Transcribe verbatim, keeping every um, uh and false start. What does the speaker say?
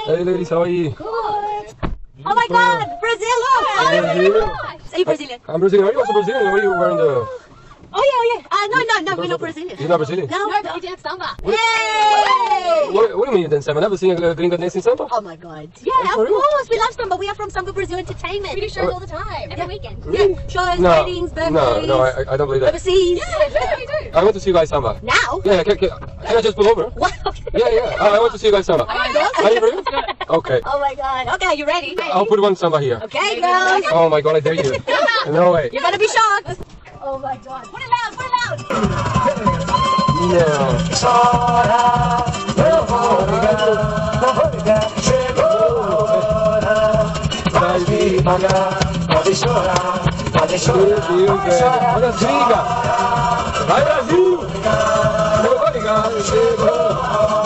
Hey ladies, how are you? Good. Oh my God, Brazil! Look! Brazil. Are you Brazilian? I'm Brazilian. Are you also Brazilian? Why are you wearing the... Oh yeah, oh yeah. Uh, no, no, no, we're not Brazilian. You're not Brazilian? No, No, but we dance samba. Yay! What, what do you mean you dance samba? Never seen a gringo dancing samba? Oh my God. Yeah, For of real? course. We love samba. We are from Samba Brazil Entertainment. We do shows all the time, every weekend. Really? Yeah, shows, No, weddings, birthdays. no, no, I, I don't believe that. Overseas. Yeah, yeah, we do. I want to see you guys samba. Now? Yeah, can, can, can I just pull over? What? Yeah, yeah. I, I want to see you guys samba. Are you ready? Okay. Oh my God. Okay, you ready? I'll put one samba here. Okay, girls. Oh my God, I dare you. No way. You're gonna be shocked. Oh my God. Put it loud, put it loud. Yeah. Chora, não vou ligar, não vou ligar, chegou a hora, vai me pagar, pode chorar, pode chorar, Meu Deus, velho. Olha as brigas. Vai, Brasil. Eu vou ligar, chegou a hora.